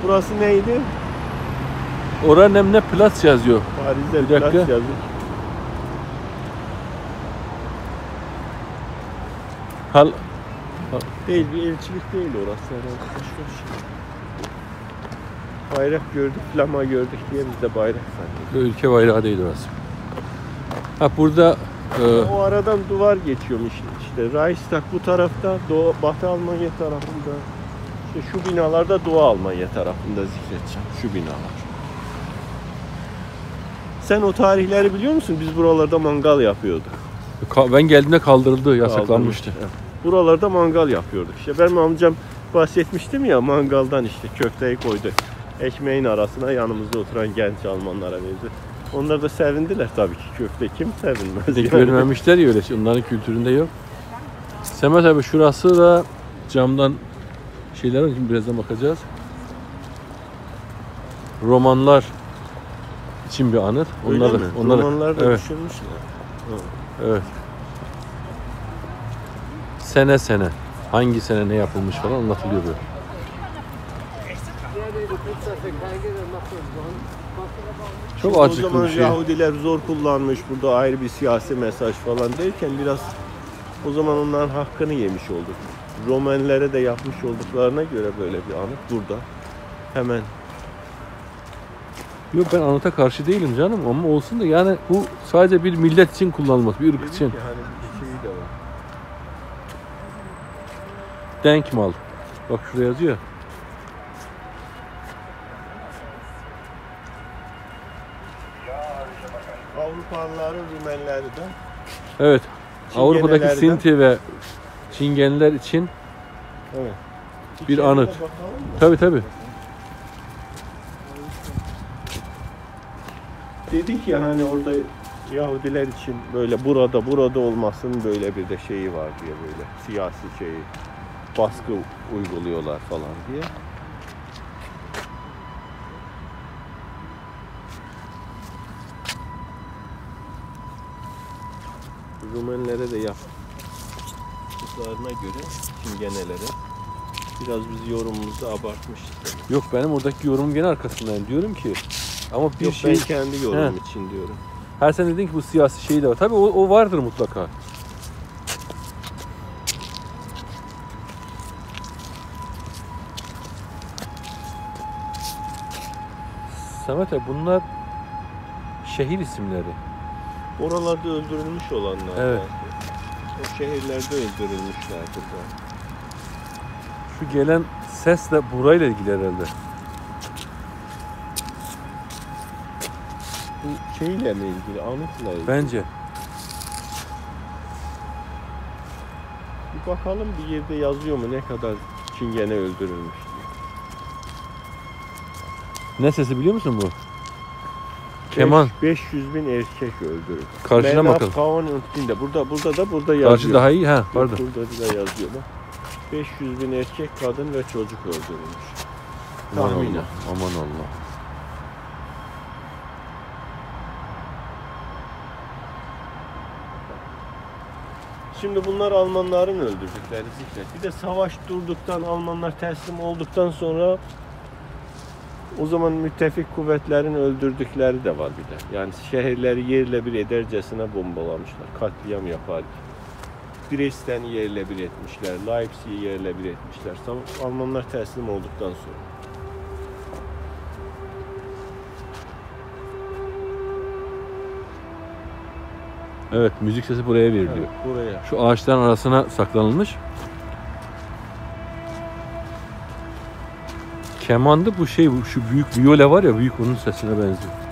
Burası neydi? Oranın ne Platz yazıyor. Paris'te Bir dakika. Platz yazıyor. Değil, bir elçilik değil orası herhalde. Başka bir şey. Bayrak gördük, flama gördük diye biz de bayrak sandık. Ülke bayrağı değil orası. Ha burada O aradan duvar geçiyormuş işte. Reichstag bu tarafta, Batı Almanya tarafında. İşte şu binalarda Doğu Almanya tarafında zikredeceğim. Şu binalar. Sen o tarihleri biliyor musun? Biz buralarda mangal yapıyorduk. ben geldiğimde kaldırıldı, yasaklanmıştı. Evet. Buralarda mangal yapıyorduk. İşte benim amcam bahsetmiştim ya, mangaldan işte köfteyi koydu. Ekmeğin arasına yanımızda oturan genç Almanlara verdi. Onlar da sevindiler tabii ki, köfte kim sevinmez yani. Görmemişler ya öyle şey, onların kültüründe yok. Semet abi şurası da camdan şeyler var, şimdi birazdan bakacağız. Romanlar için bir anıt. Öyle mi? Romanlar da evet. düşünmüşler. Evet. Sene hangi sene ne yapılmış falan anlatılıyor böyle. Çok o acıklı zaman bir şey. Yahudiler zor kullanmış, burada ayrı bir siyasi mesaj falan derken biraz o zaman onların hakkını yemiş olduk. Romenlere de yapmış olduklarına göre böyle bir anıt burada hemen. Yok, ben anıta karşı değilim canım ama olsun da yani bu sadece bir millet için kullanılması, bir ırk için. Yani bir şeyi de var. Denkmal. Bak şuraya yazıyor. Avrupalıların Rumenleri de. Evet. Avrupa'daki Çingenelerden. Sinti ve Çingenler için Evet. bir İçeride anıt. bakalım mı? Tabii. Dedik ya hani orada Yahudiler için böyle burada olmasının böyle bir de şeyi var diye, böyle siyasi şeyi, baskı uyguluyorlar falan diye. Rumenlere de yaptıklarına göre Çingenelere biraz biz yorumumuzu abartmışız. Yok, benim oradaki yorumum gene arkasındayım. Diyorum ki ama bir Yok, şey ben kendi yorumum için diyorum. her sen dedin ki bu siyasi şey de var. Tabii o vardır mutlaka. Samet abi, bunlar şehir isimleri. Oralarda öldürülmüş olanlar. Evet. O şehirlerde öldürülmüşlerdir de. Şu gelen ses de burayla ilgili herhalde. Bu şeyle mi ilgili, anıtla ilgili? Bence. Bir bakalım bir yerde yazıyor mu ne kadar Çingene öldürülmüş diye. Ne sesi biliyor musun bu? Keman. 500.000 erkek öldürüldü. Karşına bakalım. Burada yazıyor. Karşı daha iyi ha, pardon. Burada da yazıyor bak. 500.000 erkek, kadın ve çocuk öldürülmüş. Aman Tahminen. Allah. Aman Allah. Şimdi bunlar Almanların öldürdükleri zikret. Bir de savaş durduktan, Almanlar teslim olduktan sonra o zaman müttefik kuvvetlerin öldürdükleri de var bir de. Yani şehirleri yerle bir edercesine bombalamışlar. Katliam yapar. Dresden'i yerle bir etmişler. Leipzig'i yerle bir etmişler. Almanlar teslim olduktan sonra. Evet, müzik sesi buraya veriliyor. Evet, buraya. Şu ağaçların arasına saklanılmış. Kemandı bu şey, şu büyük viyole var ya, büyük onun sesine benziyor.